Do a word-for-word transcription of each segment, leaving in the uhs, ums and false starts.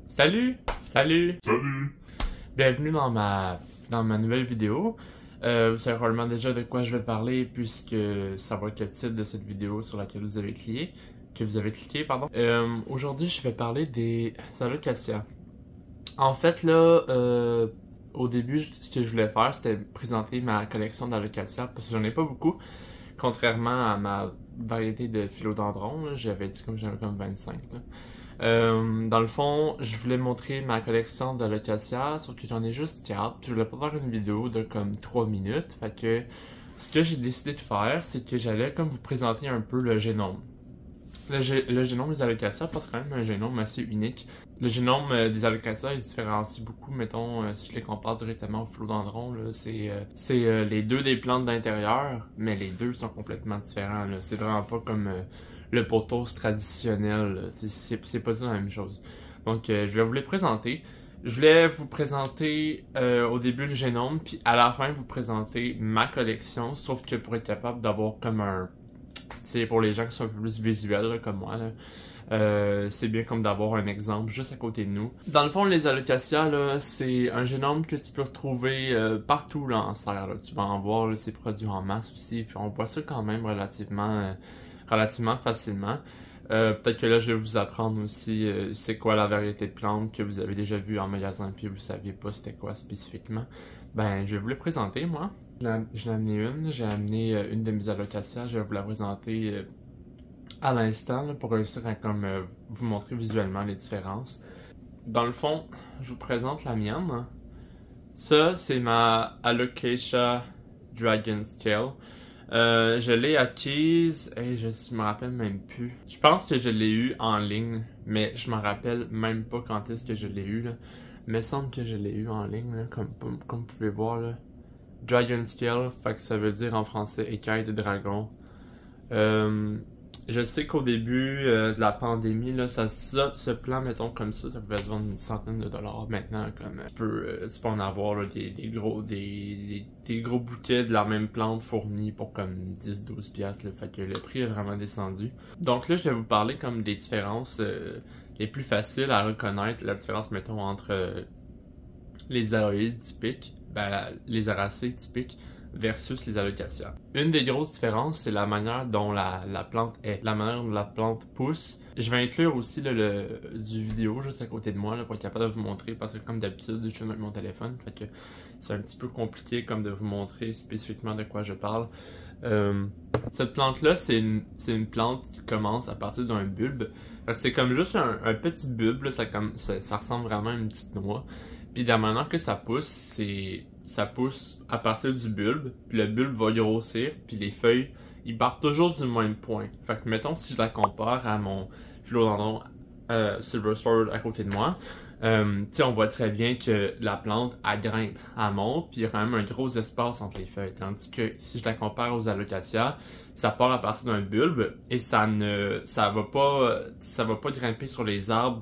Salut! Salut! Salut! Bienvenue dans ma, dans ma nouvelle vidéo. Euh, vous savez probablement déjà de quoi je vais parler puisque ça va être le titre de cette vidéo sur laquelle vous avez cliqué. Que vous avez cliqué, pardon. Euh, Aujourd'hui, je vais parler des allocations. En fait, là, euh, au début, ce que je voulais faire, c'était présenter ma collection d'allocations parce que j'en ai pas beaucoup. Contrairement à ma variété de philodendrons, j'avais dit comme j'avais comme vingt-cinq. Là. Euh, dans le fond, je voulais montrer ma collection d'allocations, sauf que j'en ai juste quatre. Je voulais pas faire une vidéo de comme trois minutes. Fait que ce que j'ai décidé de faire, c'est que j'allais comme vous présenter un peu le génome. Le, gé le génome des allocations, parce que c'est quand même un génome assez unique. Le génome euh, des allocations, il se différencie beaucoup, mettons, euh, si je les compare directement au philodendron, c'est euh, c'est euh, les deux des plantes d'intérieur, mais les deux sont complètement différents. C'est vraiment pas comme euh, le pothos traditionnel, c'est pas du tout la même chose. Donc, euh, je vais vous les présenter. Je voulais vous présenter euh, au début le génome, puis à la fin vous présenter ma collection, sauf que pour être capable d'avoir comme un... C'est pour les gens qui sont un peu plus visuels là, comme moi, là. Euh, c'est bien comme d'avoir un exemple juste à côté de nous. Dans le fond, les allocations, c'est un génome que tu peux retrouver euh, partout là, en serre. Là. Tu vas en voir, c'est produit en masse aussi, puis on voit ça quand même relativement, euh, relativement facilement. Euh, Peut-être que là, je vais vous apprendre aussi euh, c'est quoi la variété de plantes que vous avez déjà vu en magasin, puis vous saviez pas c'était quoi spécifiquement. Ben, je vais vous les présenter, moi. J'en ai amené une, j'ai amené euh, une de mes allocations, je vais vous la présenter euh, à l'instant pour réussir à comme euh, vous montrer visuellement les différences. Dans le fond, je vous présente la mienne. Ça, c'est ma Alocasia Dragon Scale. Euh, je l'ai acquise, et je me rappelle même plus. Je pense que je l'ai eu en ligne, mais je me rappelle même pas quand est-ce que je l'ai eu. Là. Il me semble que je l'ai eu en ligne, là, comme, comme vous pouvez voir. Là. Dragon Scale, fait que ça veut dire en français écaille de dragon. Euh, je sais qu'au début euh, de la pandémie, là, ça, ça, ce plan, mettons, comme ça, ça pouvait se vendre une centaine de dollars. Maintenant, comme tu peux, euh, tu peux en avoir là, des, des gros des, des, des gros bouquets de la même plante fournis pour comme dix à douze piastres. Là, fait que le prix a vraiment descendu. Donc là, je vais vous parler comme des différences euh, les plus faciles à reconnaître. La différence, mettons, entre euh, les aroïdes typiques, ben, les aracées typiques, versus les allocations. Une des grosses différences, c'est la manière dont la, la plante est, la manière dont la plante pousse. Je vais inclure aussi là, le, du vidéo juste à côté de moi là, pour être capable de vous montrer, parce que comme d'habitude, je suis avec mon téléphone, fait que c'est un petit peu compliqué comme de vous montrer spécifiquement de quoi je parle. Euh, cette plante-là, c'est une, c'est une plante qui commence à partir d'un bulbe. C'est comme juste un, un petit bulbe, là, ça, comme, ça, ça ressemble vraiment à une petite noix. Puis de la manière que ça pousse, c'est... ça pousse à partir du bulbe, puis le bulbe va grossir, puis les feuilles, ils partent toujours du même point. Fait que mettons, si je la compare à mon philodendron euh, Silver Sword à côté de moi, euh, tu sais, on voit très bien que la plante, elle grimpe, elle monte, puis il y a quand même un gros espace entre les feuilles. Tandis que si je la compare aux allocations, ça part à partir d'un bulbe, et ça ne, ça va pas, ça va pas grimper sur les arbres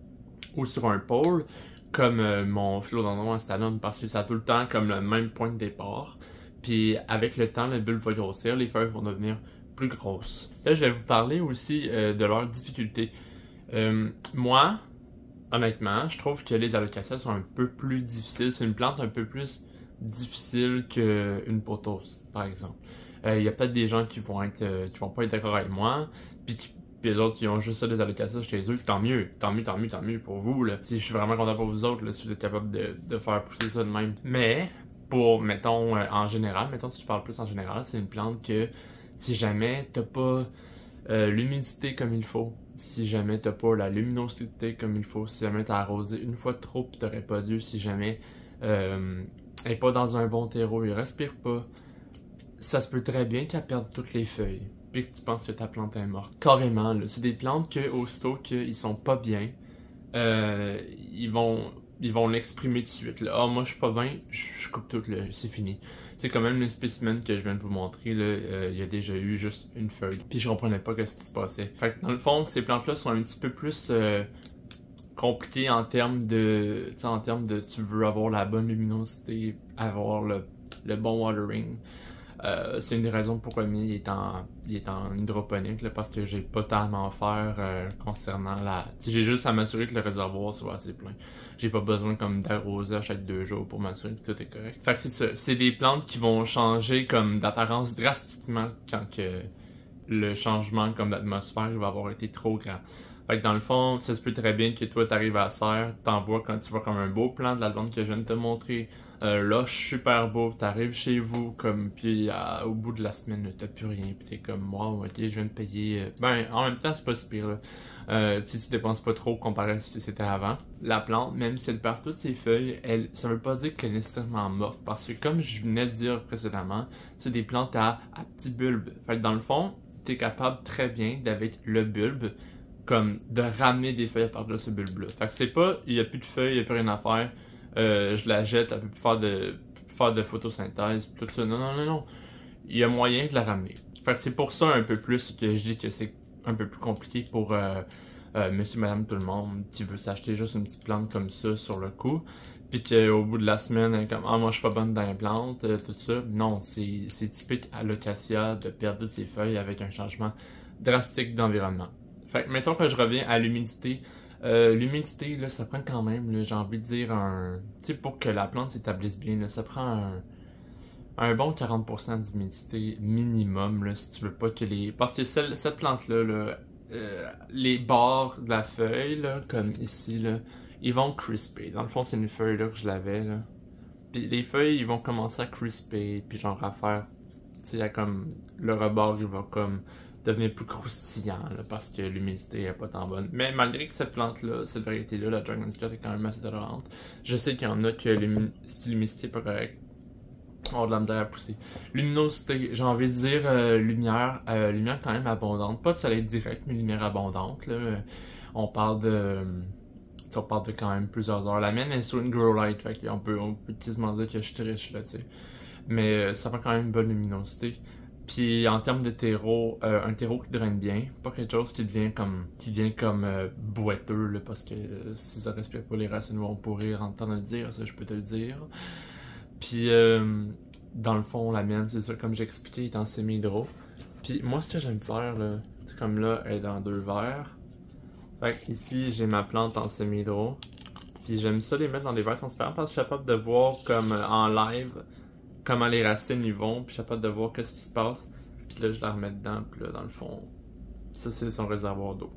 ou sur un pôle, comme euh, mon philodendron Astanum, parce que ça a tout le temps comme le même point de départ. Puis avec le temps, le bulbe va grossir, les feuilles vont devenir plus grosses. Là, je vais vous parler aussi euh, de leurs difficultés. Euh, moi, honnêtement, je trouve que les allocations sont un peu plus difficiles. C'est une plante un peu plus difficile qu'une pothos, par exemple. Il euh, y a peut-être des gens qui vont être, euh, qui vont pas être d'accord avec moi, puis qui Puis les autres, ils ont juste ça des allocations chez eux, tant mieux, tant mieux, tant mieux, tant mieux pour vous, là. Je suis vraiment content pour vous autres, là, si vous êtes capable de, de faire pousser ça de même. Mais, pour, mettons, euh, en général, mettons, si je parle plus en général, c'est une plante que, si jamais t'as pas euh, l'humidité comme il faut, si jamais t'as pas la luminosité comme il faut, si jamais t'as arrosé une fois de trop pis t'aurais pas dû, si jamais euh, elle est pas dans un bon terreau, il respire pas, ça se peut très bien qu'elle perde toutes les feuilles. Que tu penses que ta plante est morte. Carrément, là. C'est des plantes que, aussitôt qu'ils sont pas bien, euh, ils vont ils vont l'exprimer tout de suite. Ah, oh, moi je suis pas bien, je coupe tout, là, c'est fini. C'est quand même le spécimen que je viens de vous montrer, là, euh, il y a déjà eu juste une feuille. Puis je comprenais pas ce qui se passait. Fait que dans le fond, ces plantes-là sont un petit peu plus euh, compliquées en termes de. Tu sais, en termes de tu veux avoir la bonne luminosité, avoir le, le bon watering. Euh, c'est une des raisons pourquoi il est en, il est en hydroponique, là, parce que j'ai pas tellement à faire euh, concernant la... T'sais, j'ai juste à m'assurer que le réservoir soit assez plein. J'ai pas besoin comme d'arroser à chaque deux jours pour m'assurer que tout est correct. Fait que c'est ça, c'est des plantes qui vont changer comme d'apparence drastiquement quand que le changement comme d'atmosphère va avoir été trop grand. Fait que dans le fond, ça se peut très bien que toi t'arrives à la serre, t'envoies quand tu vois comme un beau plan de la plante que je viens de te montrer, euh, là super beau, t'arrives chez vous comme puis à, au bout de la semaine t'as plus rien, puis t'es comme wow, ok je viens de payer, euh... ben en même temps c'est pas si pire là, euh, tu tu dépenses pas trop comparé à ce que c'était avant. La plante, même si elle perd toutes ses feuilles, elle, ça veut pas dire qu'elle est nécessairement morte, parce que comme je venais de dire précédemment, c'est des plantes à, à petits bulbes. Fait que dans le fond, t'es capable très bien d'avec le bulbe comme de ramener des feuilles à partir de ce bulbe-là. Fait que c'est pas, il y a plus de feuilles, il y a plus rien à faire, euh, je la jette, elle peut plus faire de, plus faire de photosynthèse, tout ça. Non, non, non, non. Il y a moyen de la ramener. Fait que c'est pour ça un peu plus que je dis que c'est un peu plus compliqué pour euh, euh, monsieur, madame, tout le monde qui veut s'acheter juste une petite plante comme ça sur le coup. Puis qu'au bout de la semaine, elle est comme ah, moi je suis pas bonne dans les plantes, euh, tout ça. Non, c'est typique à l'acacia de perdre ses feuilles avec un changement drastique d'environnement. Fait que mettons que je reviens à l'humidité. Euh, l'humidité, là, ça prend quand même, j'ai envie de dire, un. Tu sais, pour que la plante s'établisse bien, là, ça prend un, un bon quarante pour cent d'humidité minimum, là, si tu veux pas que les. Parce que celle, cette plante-là, là, euh, les bords de la feuille, là, comme ici, là, ils vont crisper. Dans le fond, c'est une feuille là que je l'avais, là. Puis les feuilles, ils vont commencer à crisper, puis genre à faire. Tu sais, comme. Le rebord, il va comme devenir plus croustillant là, parce que l'humidité est pas tant bonne. Mais malgré que cette plante-là, cette variété-là, la Dragon Scott est quand même assez tolérante, je sais qu'il y en a que l'humidité est pas correcte. On a de la misère à pousser. Luminosité, j'ai envie de dire euh, lumière, euh, lumière quand même abondante. Pas de soleil direct, mais lumière abondante. Là. On parle de. On parle de quand même plusieurs heures. La mienne est sur une grow light, fait qu'on peut, on peut quasiment dire que je suis riche là, tu sais. Mais euh, ça prend quand même une bonne luminosité. Puis en termes de terreau, euh, un terreau qui draine bien, pas quelque chose qui devient comme qui devient comme euh, boiteux là, parce que euh, si ça respire pas, les racines vont pourrir en temps de le dire, ça je peux te le dire. Puis euh, dans le fond, la mienne, c'est ça, comme j'ai expliqué, est en semi-hydro. Puis moi, ce que j'aime faire là, c'est comme là, elle est dans deux verres. Fait que ici, j'ai ma plante en semi-hydro. Puis j'aime ça les mettre dans des verres transparents parce que je suis capable de voir comme euh, en live comment les racines y vont, puis je suis capable de voir qu'est-ce qui se passe. Puis là, je la remets dedans, puis là, dans le fond, ça, c'est son réservoir d'eau.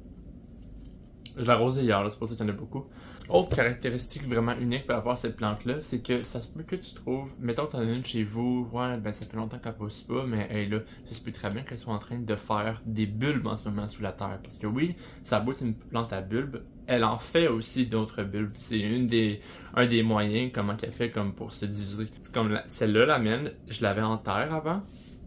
Je l'ai arrosé hier, c'est pour ça qu'il y en a beaucoup. Autre caractéristique vraiment unique par rapport à cette plante-là, c'est que ça se peut que tu trouves, mettons que t'en as une chez vous, ouais, ben ça fait longtemps qu'elle pousse pas, mais elle là, ça se peut très bien qu'elle soit en train de faire des bulbes en ce moment sous la terre. Parce que oui, ça peut être une plante à bulbes, elle en fait aussi d'autres bulbes. C'est une des, un des moyens comment qu'elle fait comme pour se diviser. C'est comme celle-là, la mienne, je l'avais en terre avant,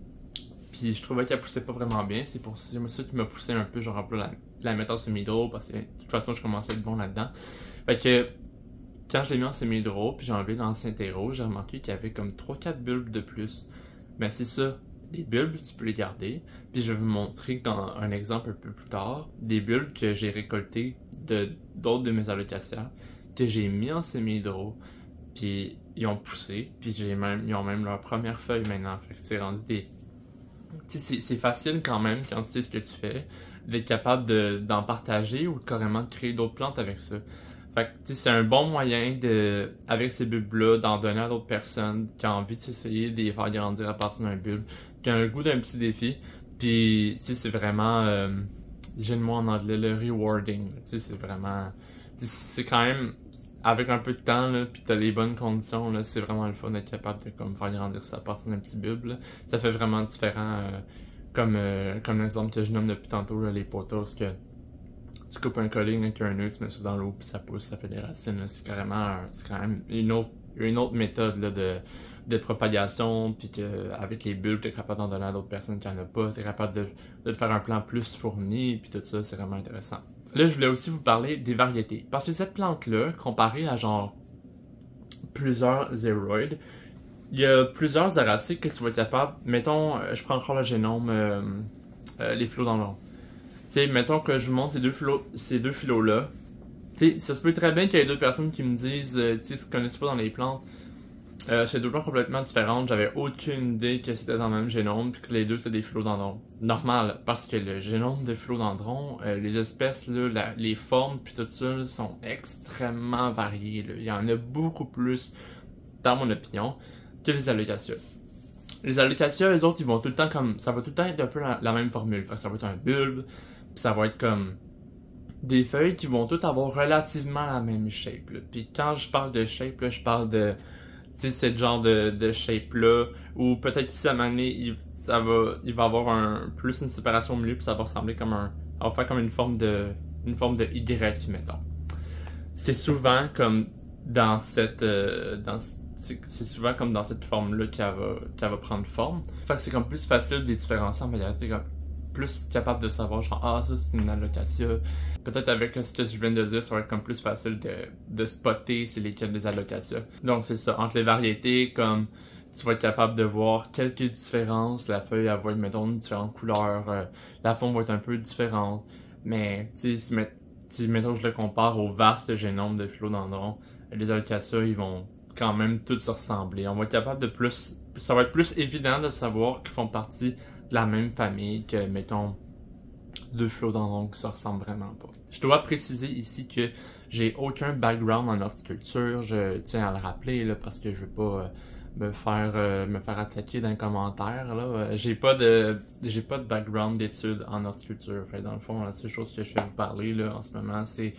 puis je trouvais qu'elle poussait pas vraiment bien. C'est pour ça, ça qui m'a poussé un peu, genre un peu la, la mettre en semi-hydro, parce que de toute façon, je commençais à être bon là-dedans. Fait que quand je l'ai mis en semi-hydro, puis j'ai enlevé l'ancien terreau, j'ai remarqué qu'il y avait comme trois quatre bulbes de plus. Ben c'est ça, les bulbes, tu peux les garder. Puis je vais vous montrer dans un exemple un peu plus tard, des bulbes que j'ai récoltés de d'autres de mes alocasias, que j'ai mis en semi-hydro, puis ils ont poussé, puis j'ai même, ils ont même leur première feuille maintenant. Fait que c'est rendu des... Tu sais, c'est facile quand même, quand tu sais ce que tu fais, d'être capable d'en partager ou carrément de créer d'autres plantes avec ça. Fait que c'est un bon moyen de, avec ces bulbes-là, d'en donner à d'autres personnes qui ont envie de s'essayer de les faire grandir à partir d'un bulbe, qui ont le goût d'un petit défi. Puis, tu sais, c'est vraiment, euh, j'ai le mot en anglais, le rewarding. Tu sais, c'est vraiment, c'est quand même, avec un peu de temps, là, pis t'as les bonnes conditions, là, c'est vraiment le fun d'être capable de comme, faire grandir ça à partir d'un petit bulbe. Là. Ça fait vraiment différent, euh, comme, euh, comme l'exemple que je nomme depuis tantôt, là, les potos, que tu coupes un colling avec un nœud, tu mets ça dans l'eau, puis ça pousse, ça fait des racines. C'est carrément, c'est quand même une autre, une autre méthode là, de, de propagation, puis que avec les bulbes, t'es capable d'en donner à d'autres personnes qui en ont pas, t'es capable de, de te faire un plan plus fourni, puis tout ça, c'est vraiment intéressant. Là, je voulais aussi vous parler des variétés, parce que cette plante-là, comparée à genre plusieurs zéroïdes, il y a plusieurs araciques que tu vas être capable, mettons, je prends encore le génome, euh, euh, les philodendrons. Tu sais, mettons que je vous montre ces deux philo, ces deux philos-là. Tu sais, ça se peut très bien qu'il y ait deux personnes qui me disent, euh, tu sais, se connaissent pas dans les plantes. Euh, c'est deux plantes complètement différentes. J'avais aucune idée que c'était dans le même génome, puis que les deux c'est des philodendrons. Normal, parce que le génome des philodendrons, euh, les espèces, là, la, les formes, puis tout ça, là, sont extrêmement variées. Là. Il y en a beaucoup plus, dans mon opinion, que les alocasias. Les alocasias, eux autres, ils vont tout le temps comme. Ça va tout le temps être un peu la, la même formule. Fait que ça va être un bulbe, puis ça va être comme. Des feuilles qui vont toutes avoir relativement la même shape. Là. Puis quand je parle de shape, là, je parle de. Tu sais, c'est le genre de, de shape-là, ou peut-être si à un moment donné, il, ça va, il va avoir un, plus une séparation au milieu, puis ça va ressembler comme un... Ça va faire comme une forme de, une forme de Y, mettons. C'est souvent comme dans cette... Euh, dans, c'est, c'est souvent comme dans cette forme-là qu'elle va, qu'elle va prendre forme. Fait que c'est comme plus facile de les différencier en majorité, comme plus capable de savoir, genre, ah, ça c'est une alocasia. Peut-être avec ce que je viens de dire, ça va être comme plus facile de, de spotter c'est lesquels des alocasias. Donc c'est ça, entre les variétés, comme tu vas être capable de voir quelques différences, la feuille elle va être, mettons, différentes couleurs, euh, la forme va être un peu différente, mais tu sais, si, met, si mettons je le compare au vaste génome de philodendrons, les alocasias ils vont quand même tous se ressembler. On va être capable de plus, ça va être plus évident de savoir qu'ils font partie de la même famille que, mettons, deux philodendrons qui se ressemblent vraiment pas. Je dois préciser ici que j'ai aucun background en horticulture, je tiens à le rappeler là, parce que je veux pas euh, me faire euh, me faire attaquer dans les commentaires là. J'ai pas de j'ai pas de background d'études en horticulture. Fait, dans le fond, la seule chose que je vais vous parler là en ce moment, c'est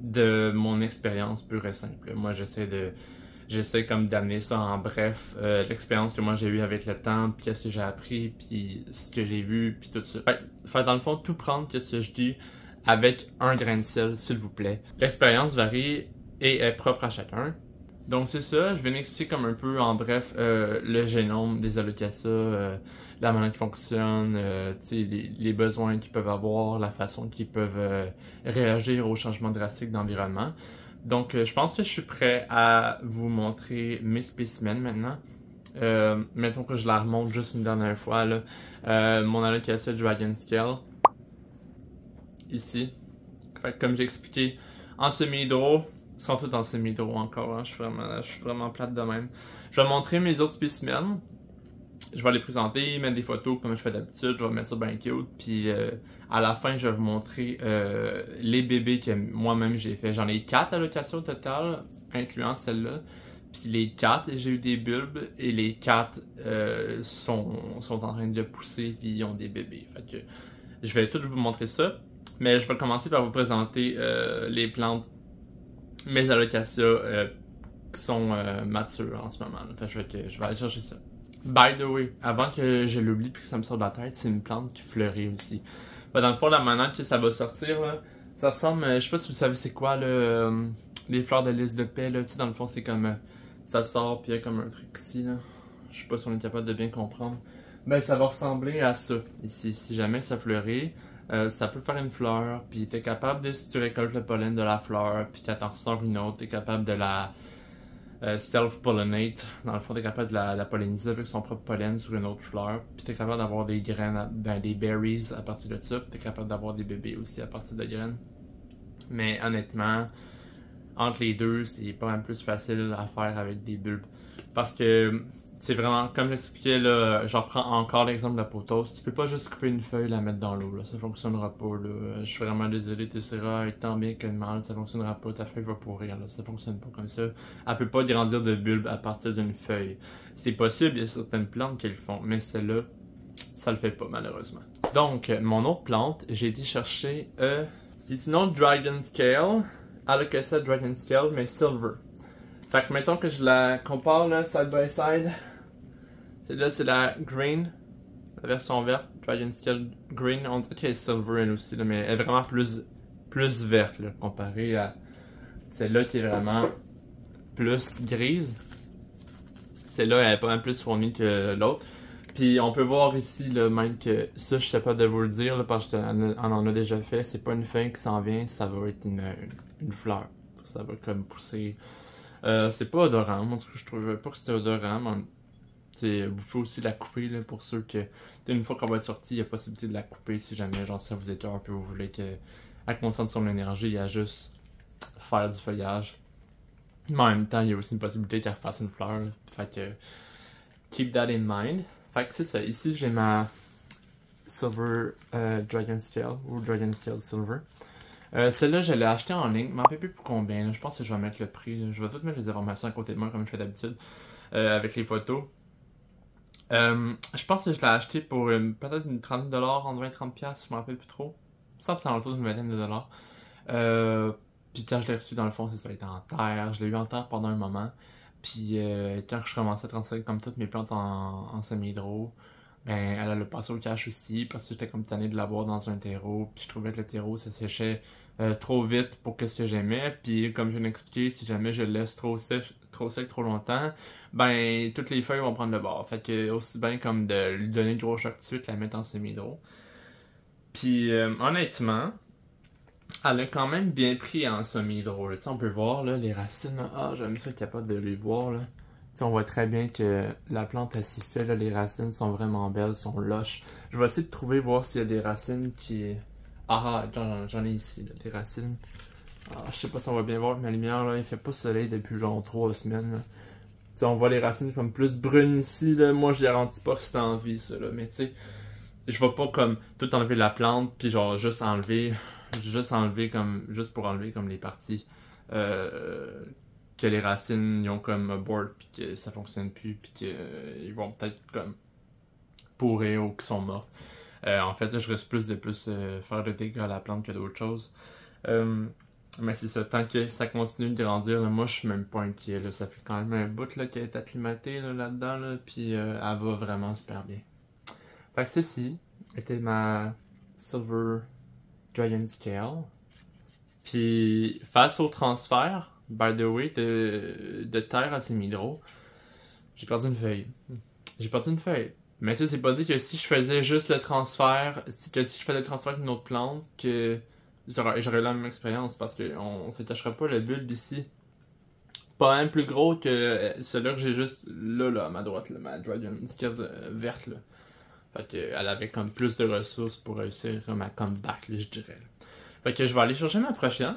de mon expérience pure et simple. Moi, j'essaie de J'essaie comme d'amener ça en bref, euh, l'expérience que moi j'ai eue avec le temps, puis qu'est-ce que j'ai appris, puis ce que j'ai vu, puis tout ça. Fait, fait dans le fond, tout prendre qu'est-ce que je dis avec un grain de sel, s'il vous plaît. L'expérience varie et est propre à chacun. Donc c'est ça, je vais m'expliquer comme un peu en bref euh, le génome des alocasias, euh, la manière qui fonctionne, euh, les, les besoins qu'ils peuvent avoir, la façon qu'ils peuvent euh, réagir aux changements drastiques d'environnement. Donc, euh, je pense que je suis prêt à vous montrer mes spécimens maintenant. Euh, mettons que je la remonte juste une dernière fois. Là. Euh, mon alocasia Dragon Scale. Ici. Fait que comme j'ai expliqué, en semi-hydro. Ils sont tous en semi-hydro encore. Hein. Je suis vraiment, je suis vraiment plate de même. Je vais montrer mes autres spécimens. Je vais les présenter, mettre des photos comme je fais d'habitude. Je vais mettre ça bien cute. Puis euh, à la fin, je vais vous montrer euh, les bébés que moi-même j'ai fait. J'en ai quatre allocations au total, incluant celle-là. Puis les quatre, j'ai eu des bulbes. Et les quatre euh, sont, sont en train de pousser. Puis ils ont des bébés. Fait que je vais tout vous montrer ça. Mais je vais commencer par vous présenter euh, les plantes, mes allocations euh, qui sont euh, matures en ce moment. Fait que je vais, que, je vais aller chercher ça. By the way, avant que je l'oublie puis que ça me sorte de la tête, c'est une plante qui fleurit aussi. Ben, dans le fond, la manière que ça va sortir, là, ça ressemble, je sais pas si vous savez c'est quoi, là, euh, les fleurs de lys de paix, là, tu sais, dans le fond, c'est comme, euh, ça sort puis il y a comme un truc ici, là. Je sais pas si on est capable de bien comprendre. Ben, ça va ressembler à ça, ici. Si jamais ça fleurit, euh, ça peut faire une fleur, puis t'es capable de, si tu récoltes le pollen de la fleur, puis qu'elle t'en ressort une autre, t'es capable de la... Euh, self-pollinate. Dans le fond, t'es capable de la, de la polliniser avec son propre pollen sur une autre fleur. Puis t'es capable d'avoir des graines, ben, des berries à partir de ça. Puis t'es capable d'avoir des bébés aussi à partir de graines. Mais honnêtement, entre les deux, c'est pas même plus facile à faire avec des bulbes. Parce que c'est vraiment, comme j'expliquais là, j'en prends encore l'exemple de la potose. Tu peux pas juste couper une feuille et la mettre dans l'eau, là. Ça fonctionnera pas, là. Je suis vraiment désolé, tu seras tant bien que mal, ça fonctionnera pas. Ta feuille va pourrir, là. Ça fonctionne pas comme ça. Elle peut pas grandir de bulbe à partir d'une feuille. C'est possible, il y a certaines plantes qui le font, mais celle-là, ça le fait pas, malheureusement. Donc, mon autre plante, j'ai été chercher, euh, c'est une autre Dragon Scale, Alocasia Dragon Scale, mais silver. Fait que mettons que je la compare, là, side by side. Celle-là, c'est la green, la version verte, Dragon Scale Green. On dirait qu'elle est silver elle aussi, là, mais elle est vraiment plus, plus verte là, comparée à celle-là qui est vraiment plus grise. Celle-là, elle est pas mal plus fournie que l'autre. Puis on peut voir ici là, même que ça, je sais pas de vous le dire là, parce qu'on en a déjà fait. C'est pas une feuille qui s'en vient, ça va être une, une, une fleur. Ça va comme pousser. Euh, c'est pas odorant, moi je trouvais pas que c'était odorant, mais vous pouvez aussi la couper là, pour ceux que, une fois qu'on va être sorti, il y a possibilité de la couper si jamais genre ça vous écoeure puis vous voulez qu'elle concentre son énergie à juste faire du feuillage. Mais en même temps, il y a aussi une possibilité qu'elle fasse une fleur. Là. Fait que, keep that in mind. Fait que c'est ça. Ici, j'ai ma Silver euh, Dragon Scale ou Dragon Scale Silver. Euh, Celle-là, je l'ai achetée en ligne. Je m'en rappelle plus pour combien. Là. Je pense que je vais mettre le prix. Là. Je vais tout mettre les informations à côté de moi comme je fais d'habitude euh, avec les photos. Euh, je pense que je l'ai acheté pour euh, peut-être une trente dollars, entre vingt et trente piastres, je me rappelle plus trop. Ça me semble autour d'une vingtaine de dollars. Euh, puis quand je l'ai reçu, dans le fond, c'est ça, il était en terre. Je l'ai eu en terre pendant un moment. Puis euh, quand je commençais à transférer comme toutes mes plantes en, en semi-hydro, ben elle a le passé au cache aussi parce que j'étais comme tanné de l'avoir dans un terreau. Puis je trouvais que le terreau ça séchait euh, trop vite pour que ce que j'aimais. Puis comme je viens d'expliquer, si jamais je le laisse trop sec, trop sec trop longtemps, ben toutes les feuilles vont prendre le bord. Fait que aussi bien comme de lui donner le gros choc tout de suite, la mettre en semi-hydro. Puis euh, honnêtement, elle a quand même bien pris en semi-hydro. Tu sais, on peut voir là, les racines. Ah, j'aime ça être capable de les voir. Là. Tu sais, on voit très bien que la plante elle s'y fait. Là, les racines sont vraiment belles, sont loches. Je vais essayer de trouver, voir s'il y a des racines qui. Ah, j'en ai ici, là, des racines. Ah, je sais pas si on va bien voir ma lumière. Là, il fait pas soleil depuis genre trois semaines. Là. Tu sais, on voit les racines comme plus brunes ici. Là. Moi, je garantis pas que c'est en vie, ça. Là. Mais tu sais, je vais pas comme tout enlever la plante, puis genre juste enlever. Juste enlever comme. Juste pour enlever comme les parties euh, que les racines ils ont comme abort puis que ça fonctionne plus puis qu'ils euh, vont peut-être comme pourrir ou qu'ils sont morts. Euh, en fait là je risque plus de plus euh, faire de dégâts à la plante que d'autres choses. Euh, mais c'est ça, tant que ça continue de grandir, là, moi je suis même pas inquiet. Là, ça fait quand même un bout là, qu'elle est acclimatée là, là-dedans là, puis euh, elle va vraiment super bien. Fait que ceci était ma Silver Dragon Scale. Puis face au transfert, by the way, de, de terre à semi-hydro, j'ai perdu une feuille. J'ai perdu une feuille. Mais tu sais, c'est pas dit que si je faisais juste le transfert, que si je faisais le transfert d'une autre plante, que j'aurais, j'aurais la même expérience parce qu'on on s'attacherait pas le bulbe ici. Pas un plus gros que celui-là que j'ai juste là, là, à ma droite, là, ma Dragon Scale euh, verte, là. Fait qu'elle avait comme plus de ressources pour réussir comme à comeback, là, je dirais. Fait que je vais aller chercher ma prochaine.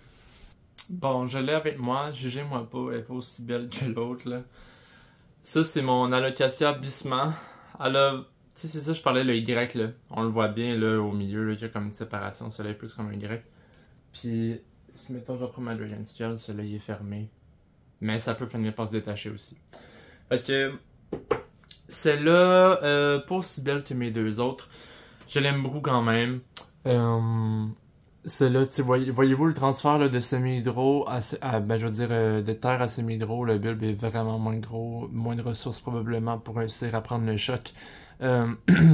Bon, je l'ai avec moi. Jugez-moi pas, elle est pas aussi belle que l'autre, là. Ça, c'est mon Alocasia Bisma. Elle a... Tu sais, c'est ça, je parlais le Y, là. On le voit bien, là, au milieu, là, qu'il y a comme une séparation. Celui-là est plus comme un Y. Puis, mettons, je reprends ma Dragon Scale. Celui-là, il est fermé. Mais ça peut finir par se détacher aussi. Fait que... Celle-là, euh, pas aussi belle que mes deux autres. Je l'aime beaucoup quand même. Euh, Celle-là, voyez, voyez-vous le transfert là, de semi-hydro à, à, ben, je veux dire, euh, de terre à semi-hydro, le bulbe est vraiment moins gros, moins de ressources probablement pour réussir à prendre le choc. Euh,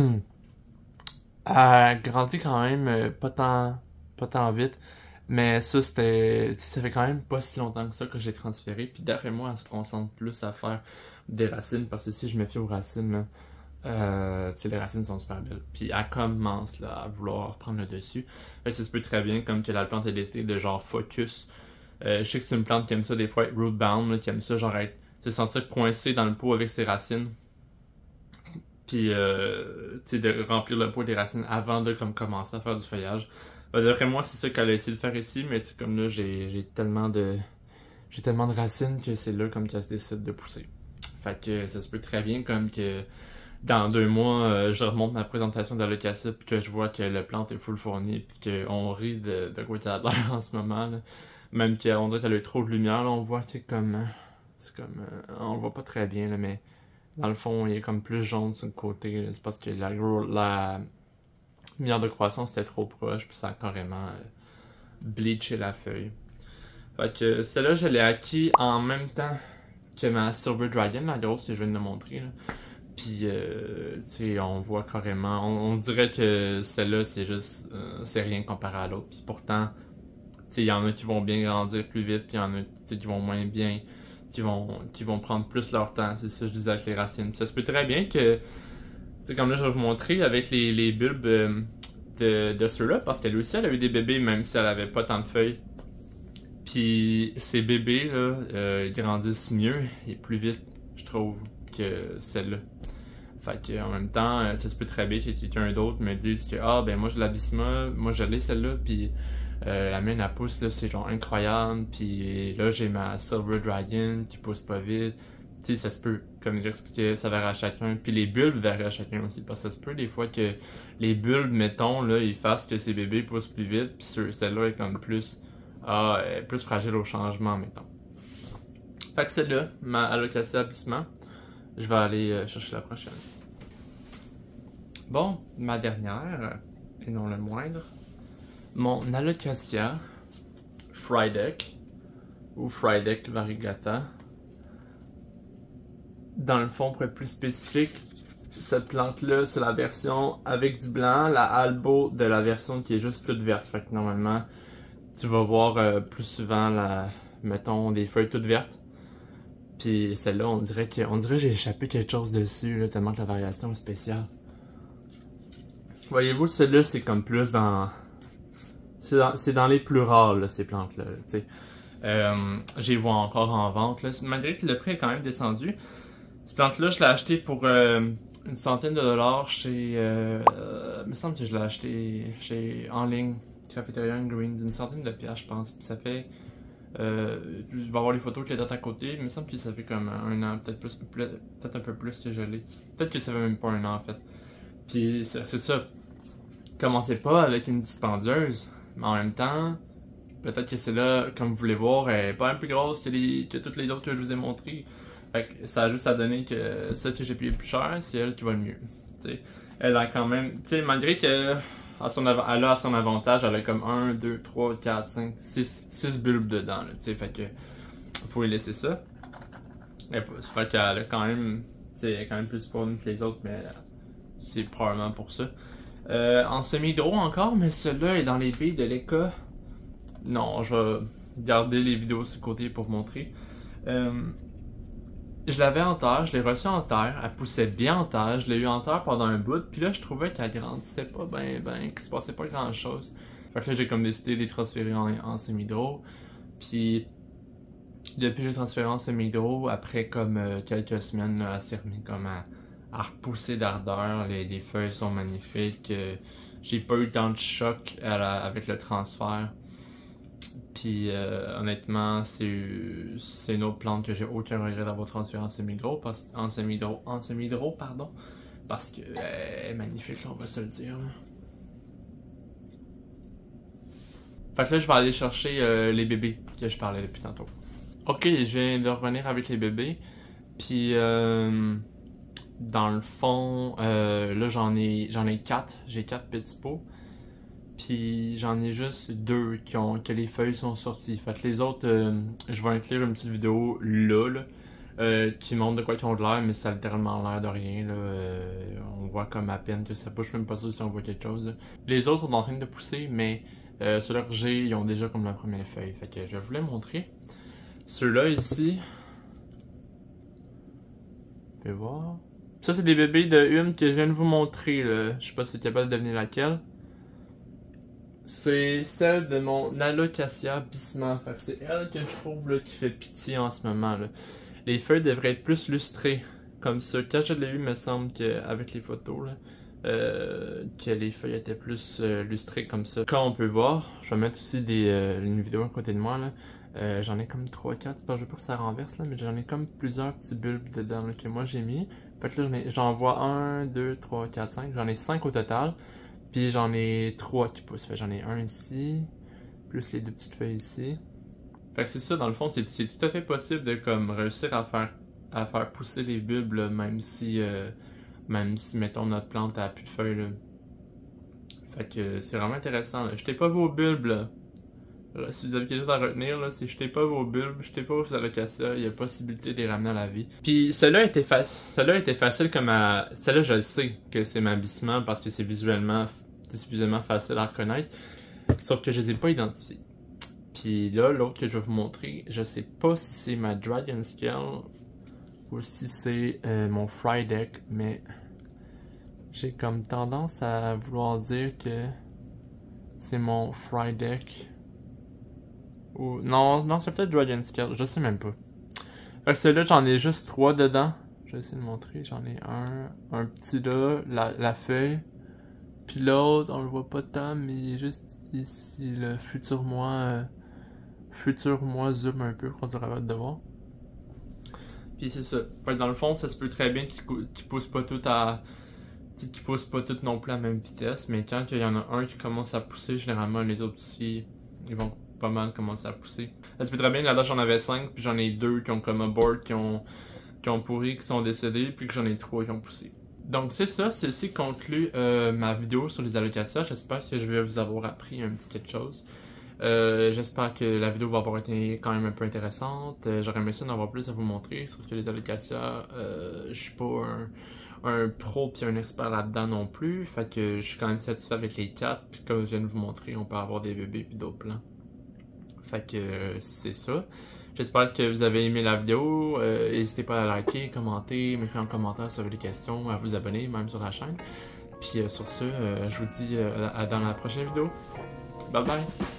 elle grandit quand même euh, pas tant, pas tant vite. Mais ça, c'était. Ça fait quand même pas si longtemps que ça que j'ai transféré. Puis d'après moi, elle se concentre plus à faire des racines. Parce que si je me fie aux racines, là, euh, les racines sont super belles. Puis elle commence là, à vouloir prendre le dessus. Fait que ça se peut très bien, comme que la plante ait décidé de genre focus. Euh, je sais que c'est une plante qui aime ça des fois être rootbound, là, qui aime ça genre être. Se sentir coincé dans le pot avec ses racines. Puis euh, tu sais, de remplir le pot des racines avant de comme commencer à faire du feuillage. Ben, d'après moi, c'est ça qu'elle a essayé de faire ici, mais tu sais, comme là, j'ai tellement de j'ai tellement de racines que c'est là comme qu'elle se décide de pousser. Fait que ça se peut très bien comme que dans deux mois, euh, je remonte ma présentation d'Alocasia puis que je vois que la plante est full fournie puis qu'on rit de, de quoi t'as l'air en ce moment. Là. Même qu'on dirait qu'elle a eu trop de lumière, là, on voit que comme c'est comme euh, on le voit pas très bien là, mais dans le fond, il est comme plus jaune sur le côté. C'est parce que la, la lumière de croissance était trop proche, puis ça a carrément euh, bleaché la feuille. Fait que celle-là, je l'ai acquis en même temps que ma Silver Dragon, la grosse que je viens de le montrer. Là. Puis, euh, tu sais, on voit carrément... On, on dirait que celle-là, c'est juste... Euh, c'est rien comparé à l'autre. Puis pourtant, tu sais, il y en a qui vont bien grandir plus vite, puis il y en a qui vont moins bien, qui vont, qui vont prendre plus leur temps. C'est ça que je disais avec les racines. Puis ça se peut très bien que... Tu sais, comme là, je vais vous montrer avec les, les bulbes euh, de, de ceux-là, parce qu'elle aussi, elle a eu des bébés, même si elle avait pas tant de feuilles. Puis ces bébés, là, euh, ils grandissent mieux et plus vite, je trouve, que celle-là. Fait que, en même temps, ça se peut très bien que quelqu'un d'autre me dise que, ah, ben moi, je la Bisma, moi, je l'ai celle-là, puis Euh, la mienne, elle pousse, là, c'est genre incroyable. Puis là, j'ai ma Silver Dragon qui pousse pas vite. Tu sais, ça se peut, comme j'expliquais, ça varie à chacun. Puis les bulbes varient à chacun aussi. Parce que ça se peut des fois que les bulbes, mettons, là, ils fassent que ces bébés poussent plus vite. Puis celle-là est comme plus, ah, plus fragile au changement, mettons. Fait que celle-là, ma Alocasia Abysma, je vais aller euh, chercher la prochaine. Bon, ma dernière, et non le moindre, mon Alocasia Frydek, ou Frydek variegata. Dans le fond, pour être plus spécifique, cette plante-là, c'est la version avec du blanc, la albo de la version qui est juste toute verte. Fait que normalement, tu vas voir euh, plus souvent, la, mettons, des feuilles toutes vertes. Puis celle-là, on dirait que, on dirait que j'ai échappé quelque chose dessus, là, tellement que la variation est spéciale. Voyez-vous, celle-là, c'est comme plus dans... C'est dans, dans les plus rares, là, ces plantes-là, tu sais. Euh, J'y vois encore en vente, là. Malgré que le prix est quand même descendu. Cette plante-là, je l'ai acheté pour euh, une centaine de dollars chez... Euh, euh, il me semble que je l'ai acheté chez en ligne, Cafeteria Greens, une centaine de piastres, je pense. Puis ça fait... Euh, je vais avoir les photos qui datent à côté. Il me semble que ça fait comme un an, peut-être plus, peut-être un peu plus que je l'ai. Peut-être que ça fait même pas un an, en fait. Puis c'est ça. Commencez pas avec une dispendieuse, mais en même temps, peut-être que celle-là, comme vous voulez voir, elle est pas un peu plus grosse que, les, que toutes les autres que je vous ai montrées. Fait que ça a juste à donner que celle que j'ai payée plus cher, c'est elle qui va le mieux. T'sais. Elle a quand même, tu sais, malgré que à son elle a à son avantage, elle a comme un, deux, trois, quatre, cinq, six, six bulbes dedans, là, t'sais, fait que faut lui laisser ça. Et, fait qu'elle a quand même, t'sais, elle est quand même plus spawn que les autres, mais c'est probablement pour ça. Euh, en semi-hydro encore, mais celui-là est dans les billes de l'Eka. Non, je vais garder les vidéos sur le côté pour vous montrer. Euh, je l'avais en terre, je l'ai reçue en terre, elle poussait bien en terre, je l'ai eu en terre pendant un bout, puis là je trouvais qu'elle grandissait pas ben ben, qu'il se passait pas grand chose. Fait que là j'ai comme décidé de les transférer en, en semi-hydro. Puis depuis que j'ai transféré en semi-hydro, après comme euh, quelques semaines, là, elle s'est remise comme à, à repousser d'ardeur, les, les feuilles sont magnifiques. Euh, j'ai pas eu tant de choc à la, avec le transfert. Puis euh, honnêtement, c'est une autre plante que j'ai aucun regret d'avoir transféré en semi-hydro, parce en semi-hydro, en semi-hydro, pardon, parce que euh, elle est magnifique, là, on va se le dire. Là. Fait que là, je vais aller chercher euh, les bébés que je parlais depuis tantôt. Ok, je viens de revenir avec les bébés, puis euh, dans le fond, euh, là j'en ai j'en ai quatre, j'ai quatre petits pots. Puis j'en ai juste deux qui ont que les feuilles sont sorties. Fait que les autres, euh, je vais inclure une petite vidéo là, là euh, qui montre de quoi ils ont de l'air, mais ça a littéralement l'air de rien. Là. Euh, on voit comme à peine que ça pousse, je suis même pas sûr si on voit quelque chose. Là. Les autres sont en train de pousser, mais euh, ceux-là que j'ai, ils ont déjà comme la première feuille. Fait que je vais vous les montrer. Ceux-là ici, vous pouvez voir. Ça c'est des bébés de une que je viens de vous montrer. Là. Je sais pas si c'est capable de deviner laquelle. C'est celle de mon Alocasia Abysma. C'est elle que je trouve là, qui fait pitié en ce moment. Là. Les feuilles devraient être plus lustrées. Comme ça. Quand je l'ai eu, il me semble qu'avec les photos, là, euh, que les feuilles étaient plus euh, lustrées comme ça. Comme on peut voir, je vais mettre aussi des, euh, une vidéo à côté de moi. Là. Euh, j'en ai comme trois quatre. Je veux pas que ça renverse, là, mais j'en ai comme plusieurs petits bulbes dedans là, que moi j'ai mis. Fait que là, j'en vois un, deux, trois, quatre, cinq. J'en ai cinq au total. Puis j'en ai trois qui poussent. J'en ai un ici, plus les deux petites feuilles ici. Fait que c'est ça, dans le fond, c'est tout à fait possible de comme réussir à faire à faire pousser les bulbes, là, même si euh, même si, mettons, notre plante a plus de feuilles. Là. Fait que c'est vraiment intéressant. Là. Jetez pas vos bulbes, là. Alors, si vous avez quelque chose à retenir, là, c'est jetez pas vos bulbes, jetez pas vos Alocasia, il y a possibilité de les ramener à la vie. Puis celle-là était, fa celle était facile comme à... Celle-là, je le sais que c'est ma Abysma parce que c'est visuellement... visuellement facile à reconnaître, sauf que je les ai pas identifiés. Puis là, l'autre que je vais vous montrer, je sais pas si c'est ma Dragon Scale ou si c'est euh, mon Frydek, mais j'ai comme tendance à vouloir dire que c'est mon Frydek. Ou non, non, c'est peut-être Dragon Scale, je sais même pas. Fait que celui-là, j'en ai juste trois dedans. Je vais essayer de montrer, j'en ai un, un petit là, la, la feuille. Puis l'autre, on le voit pas tant, mais il est juste Puis si le futur moi, euh, futur moi zoom un peu, qu'on sera capable de voir. Puis c'est ça. Fait que dans le fond, ça se peut très bien qu'il qu pousse pas tout à... qu'ils poussent pas toutes non plus à la même vitesse, mais quand il y en a un qui commence à pousser, généralement les autres aussi, ils vont pas mal commencer à pousser. Ça se peut très bien, là-dedans j'en avais cinq, puis j'en ai deux qui ont comme un board, qui ont, qui ont pourri, qui sont décédés, puis que j'en ai trois qui ont poussé. Donc c'est ça, ceci conclut euh, ma vidéo sur les alocasias. J'espère que je vais vous avoir appris un petit quelque chose. Euh, J'espère que la vidéo va avoir été quand même un peu intéressante. Euh, J'aurais aimé ça d'en avoir plus à vous montrer, sauf que les alocasias, euh, je suis pas un, un pro puis un expert là-dedans non plus. Fait que je suis quand même satisfait avec les quatre. Puis comme je viens de vous montrer, on peut avoir des bébés puis d'autres plans. Fait que euh, c'est ça. J'espère que vous avez aimé la vidéo. Euh, N'hésitez pas à liker, commenter, m'écrire en commentaire si vous avez des questions, à vous abonner même sur la chaîne. Puis euh, sur ce, euh, je vous dis euh, à dans la prochaine vidéo. Bye bye!